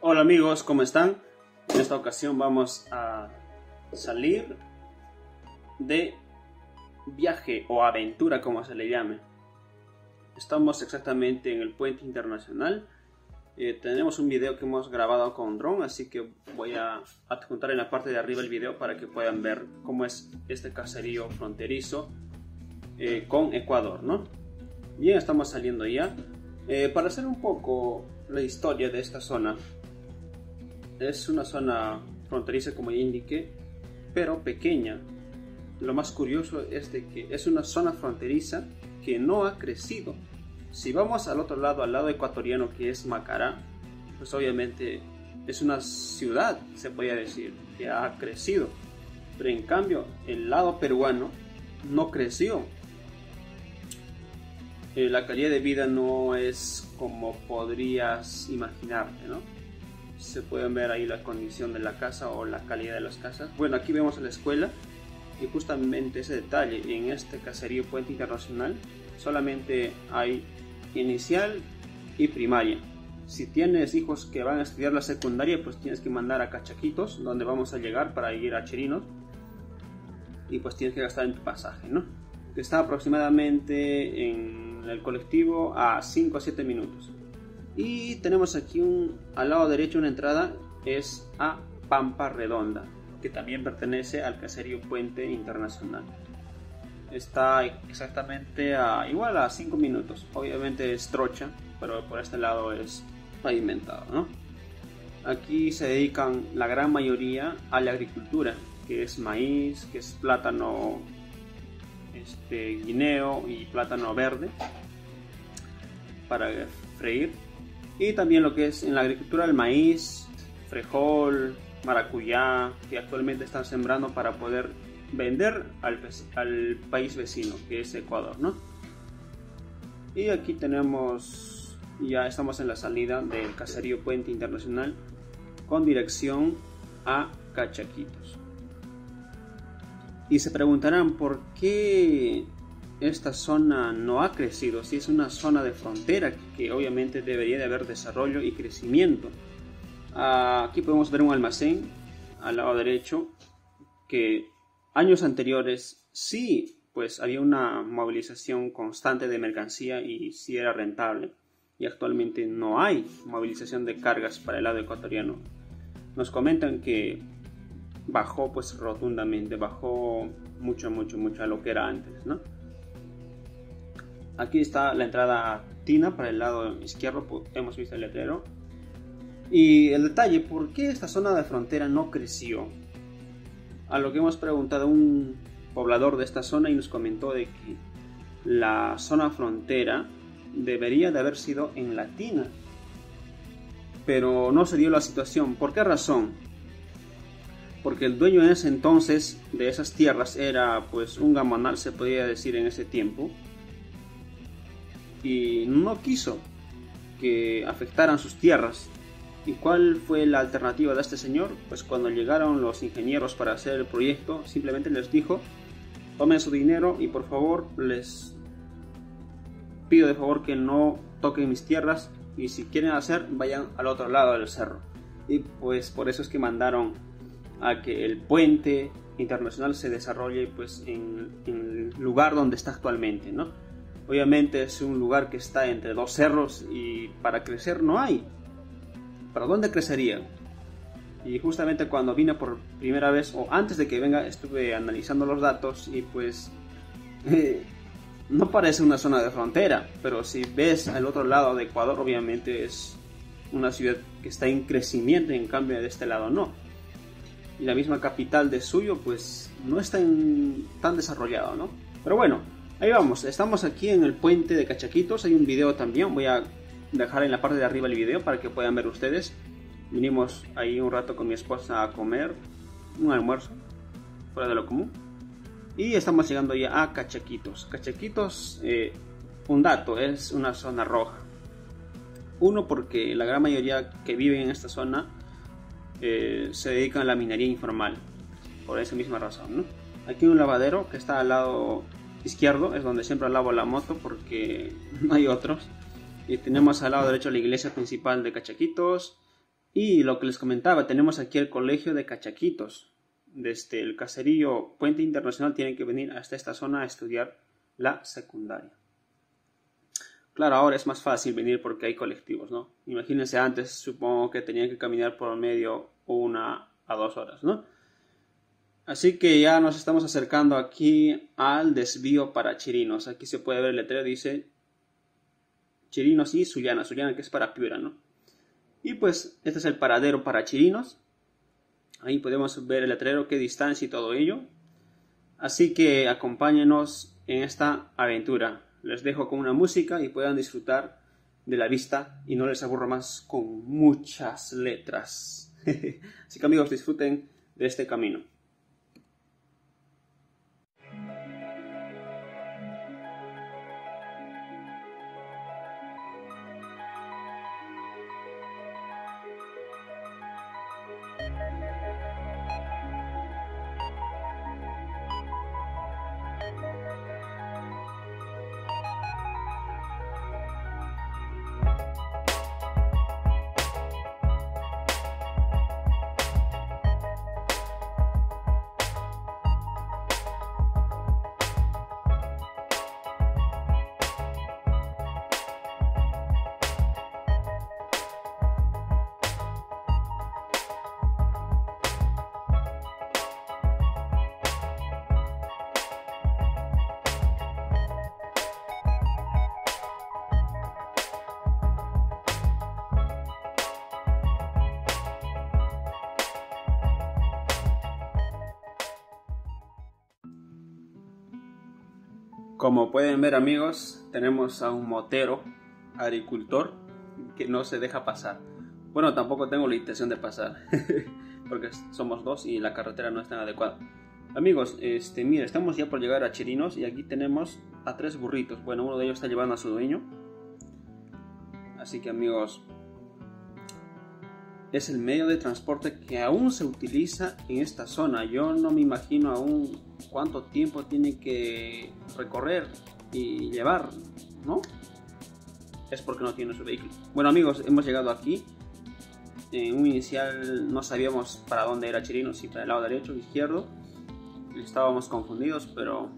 Hola amigos, ¿cómo están? En esta ocasión vamos a salir de viaje o aventura, como se le llame. Estamos exactamente en el puente internacional. Tenemos un video que hemos grabado con dron, así que voy a adjuntar en la parte de arriba el video para que puedan ver cómo es este caserío fronterizo con Ecuador, ¿no? Bien, estamos saliendo ya. Para hacer un poco la historia de esta zona, es una zona fronteriza, como ya indiqué, pero pequeña. Lo más curioso es de que es una zona fronteriza que no ha crecido. Si vamos al otro lado, al lado ecuatoriano, que es Macará, pues obviamente es una ciudad, se podría decir, que ha crecido. Pero en cambio, el lado peruano no creció. La calidad de vida no es como podrías imaginarte, ¿no? Se pueden ver ahí la condición de la casa o la calidad de las casas. Bueno, aquí vemos la escuela y justamente ese detalle. En este caserío Puente Internacional solamente hay inicial y primaria. Si tienes hijos que van a estudiar la secundaria, pues tienes que mandar a Cachaquitos, donde vamos a llegar para ir a Chirinos, y pues tienes que gastar en tu pasaje, ¿no? Que está aproximadamente en el colectivo a 5 a 7 minutos. Y tenemos aquí al lado derecho una entrada, es a Pampa Redonda, que también pertenece al caserío Puente Internacional. Está exactamente igual a 5 minutos. Obviamente es trocha, pero por este lado es pavimentado, ¿no? Aquí se dedican la gran mayoría a la agricultura, que es maíz, que es plátano, guineo y plátano verde para freír. Y también lo que es en la agricultura el maíz, frijol, maracuyá, que actualmente están sembrando para poder vender al país vecino, que es Ecuador, ¿no? Y aquí tenemos, ya estamos en la salida del caserío Puente Internacional con dirección a Cachaquitos. Y se preguntarán por qué esta zona no ha crecido, si es una zona de frontera que obviamente debería de haber desarrollo y crecimiento. Aquí podemos ver un almacén al lado derecho que años anteriores sí, pues había una movilización constante de mercancía y sí era rentable, y actualmente no hay movilización de cargas para el lado ecuatoriano. Nos comentan que bajó pues rotundamente, bajó mucho a lo que era antes, ¿no? Aquí está la entrada Tina para el lado izquierdo, hemos visto el letrero. Y el detalle, ¿por qué esta zona de frontera no creció? A lo que hemos preguntado a un poblador de esta zona y nos comentó de que la zona frontera debería de haber sido en la Tina, pero no se dio la situación. ¿Por qué razón? Porque el dueño en ese entonces de esas tierras era pues un gamonal, se podría decir, en ese tiempo, y no quiso que afectaran sus tierras. ¿Y cuál fue la alternativa de este señor? Pues cuando llegaron los ingenieros para hacer el proyecto, simplemente les dijo: tomen su dinero y por favor les pido de favor que no toquen mis tierras, y si quieren hacer, vayan al otro lado del cerro. Y pues por eso es que mandaron a que el puente internacional se desarrolle pues en el lugar donde está actualmente, ¿no? Obviamente es un lugar que está entre dos cerros y para crecer no hay. ¿Para dónde crecería? Y justamente cuando vine por primera vez, o antes de que venga, estuve analizando los datos y pues no parece una zona de frontera, pero si ves al otro lado de Ecuador, obviamente es una ciudad que está en crecimiento, y en cambio de este lado no. Y la misma capital de Suyo pues no está tan desarrollado, ¿no? Pero bueno, ahí vamos, estamos aquí en el puente de Cachaquitos. Hay un video también, voy a dejar en la parte de arriba el video para que puedan ver ustedes. Vinimos ahí un rato con mi esposa a comer un almuerzo fuera de lo común y estamos llegando ya a Cachaquitos. Cachaquitos, un dato, es una zona roja. Uno, porque la gran mayoría que viven en esta zona se dedican a la minería informal, por esa misma razón, ¿no? Aquí un lavadero que está al lado izquierdo, es donde siempre lavo la moto porque no hay otros. Y tenemos al lado derecho la iglesia principal de Cachaquitos, Y lo que les comentaba, tenemos aquí el colegio de Cachaquitos. Desde el caserío Puente Internacional tienen que venir hasta esta zona a estudiar la secundaria. Claro, ahora es más fácil venir porque hay colectivos, ¿no? Imagínense antes, supongo que tenían que caminar por medio 1 a 2 horas, ¿no? Así que ya nos estamos acercando aquí al desvío para Chirinos. Aquí se puede ver el letrero, dice Chirinos y Sullana, que es para Piura, ¿no? Y pues este es el paradero para Chirinos. Ahí podemos ver el letrero, qué distancia y todo ello. Así que acompáñenos en esta aventura. Les dejo con una música y puedan disfrutar de la vista y no les aburro más con muchas letras. Así que amigos, disfruten de este camino. Como pueden ver amigos, tenemos a un motero, agricultor, que no se deja pasar. Bueno, tampoco tengo la intención de pasar, porque somos dos y la carretera no es tan adecuada. Amigos, mira, estamos ya por llegar a Chirinos y aquí tenemos a 3 burritos. Bueno, uno de ellos está llevando a su dueño. Así que amigos, es el medio de transporte que aún se utiliza en esta zona. Yo no me imagino aún cuánto tiempo tiene que recorrer y llevar, ¿no? Es porque no tiene su vehículo. Bueno amigos, hemos llegado aquí. En un inicial no sabíamos para dónde era Chirinos, si para el lado derecho o izquierdo. Estábamos confundidos, pero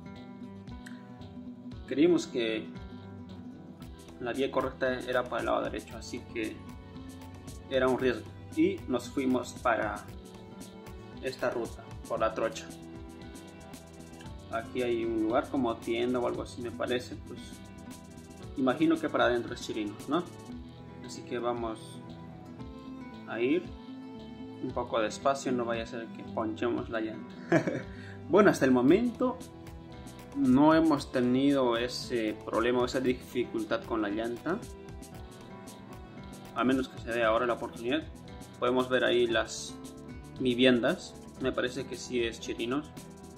creímos que la vía correcta era para el lado derecho, así que era un riesgo y nos fuimos para esta ruta por la trocha. Aquí hay un lugar como tienda o algo así, me parece. Pues imagino que para adentro es Chirinos, ¿no? Así que vamos a ir un poco despacio, no vaya a ser que ponchemos la llanta. Bueno, hasta el momento no hemos tenido ese problema o esa dificultad con la llanta, a menos que se dé ahora la oportunidad. Podemos ver ahí las viviendas, me parece que sí es Chirinos.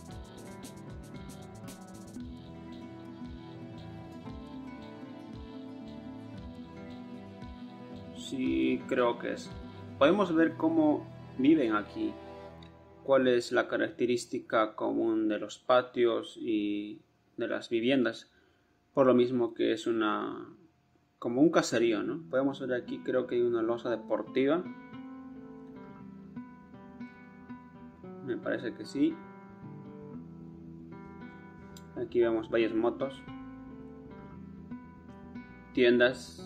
Sí, creo que es. Podemos ver cómo viven aquí, cuál es la característica común de los patios y de las viviendas, por lo mismo que es como un caserío, ¿no? Podemos ver aquí, creo que hay una losa deportiva, me parece que sí. Aquí vemos varias motos, tiendas,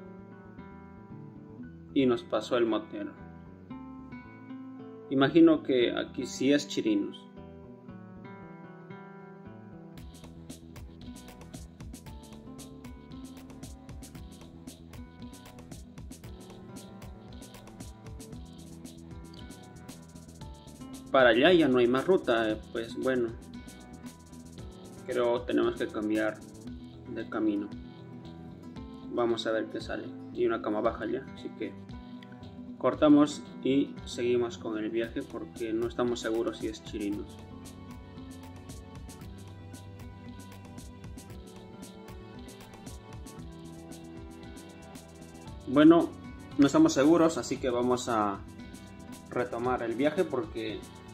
y nos pasó el motero. Imagino que aquí sí es Chirinos. Para allá ya no hay más ruta, pues bueno, creo tenemos que cambiar de camino. Vamos a ver qué sale. Y una cama baja ya, así que cortamos y seguimos con el viaje porque no estamos seguros si es Chirinos. Bueno, no estamos seguros, así que vamos a retomar el viaje porque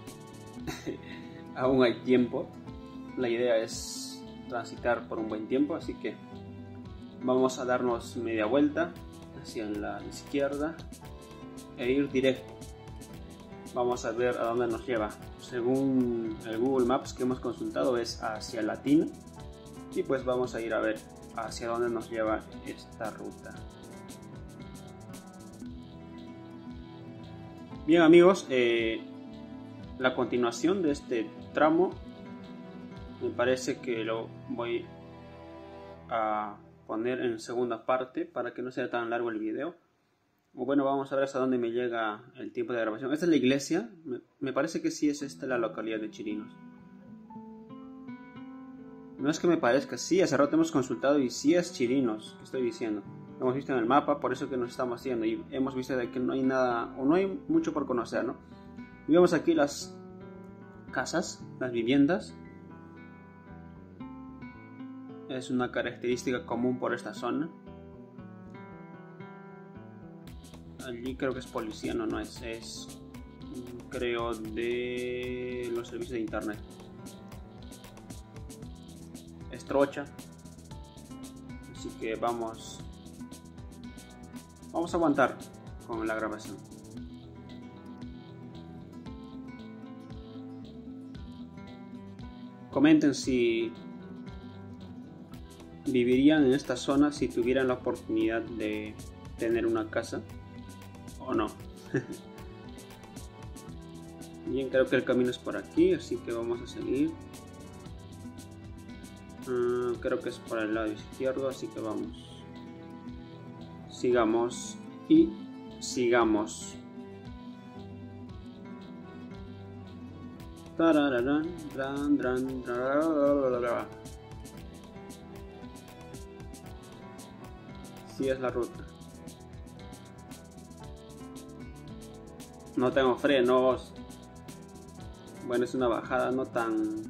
aún hay tiempo. La idea es transitar por un buen tiempo, así que vamos a darnos media vuelta hacia la izquierda e ir directo. Vamos a ver a dónde nos lleva. Según el Google Maps que hemos consultado es hacia Latina, y pues vamos a ir a ver hacia dónde nos lleva esta ruta. Bien amigos, la continuación de este tramo me parece que lo voy a poner en segunda parte para que no sea tan largo el video. Bueno, vamos a ver hasta dónde me llega el tiempo de grabación. Esta es la iglesia, me parece que sí es esta la localidad de Chirinos. No es que me parezca, sí, hace rato hemos consultado y sí es Chirinos, que estoy diciendo. Lo hemos visto en el mapa, por eso que nos estamos haciendo, y hemos visto de que no hay nada, o no hay mucho por conocer, ¿no? Y vemos aquí las casas, las viviendas. Es una característica común por esta zona. Allí creo que es policía, no es creo de los servicios de internet. Es trocha, así que vamos a aguantar con la grabación. Comenten si vivirían en esta zona si tuvieran la oportunidad de tener una casa o no. Bien, creo que el camino es por aquí, así que vamos a seguir. Creo que es por el lado izquierdo, así que vamos. Sigamos y sigamos. Sí es la ruta. No tengo frenos. Bueno, es una bajada no tan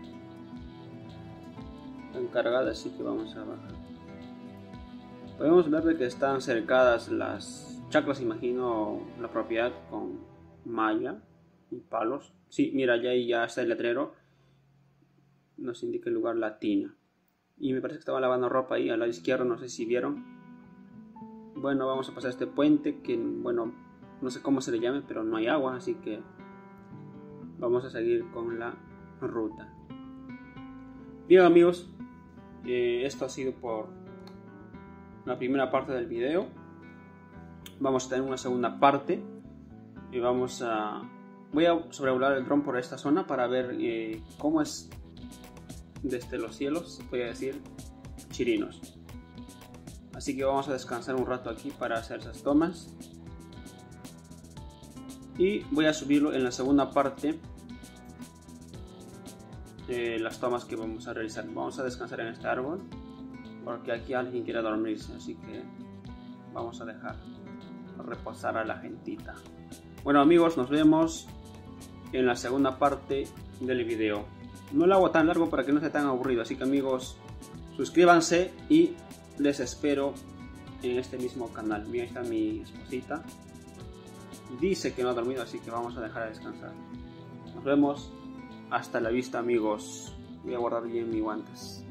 cargada, así que vamos a bajar. Podemos ver de que están cercadas las chacras, imagino, la propiedad con malla y palos. Sí, mira, ya está el letrero. Nos indica el lugar Latina. Y me parece que estaba lavando ropa ahí al lado izquierdo, no sé si vieron. Bueno, vamos a pasar este puente que, bueno, no sé cómo se le llame, pero no hay agua, así que vamos a seguir con la ruta. Bien amigos, esto ha sido por la primera parte del video. Vamos a tener una segunda parte y voy a sobrevolar el dron por esta zona para ver cómo es desde los cielos, voy a decir, Chirinos. Así que vamos a descansar un rato aquí para hacer esas tomas y voy a subirlo en la segunda parte de las tomas que vamos a realizar. Vamos a descansar en este árbol porque aquí alguien quiere dormirse, así que vamos a dejar reposar a la gentita. Bueno amigos, nos vemos en la segunda parte del video. No lo hago tan largo para que no sea tan aburrido, así que amigos, suscríbanse y les espero en este mismo canal. Bien, ahí está mi esposita. Dice que no ha dormido, así que vamos a dejar de descansar. Nos vemos. Hasta la vista amigos. Voy a guardar bien mis guantes.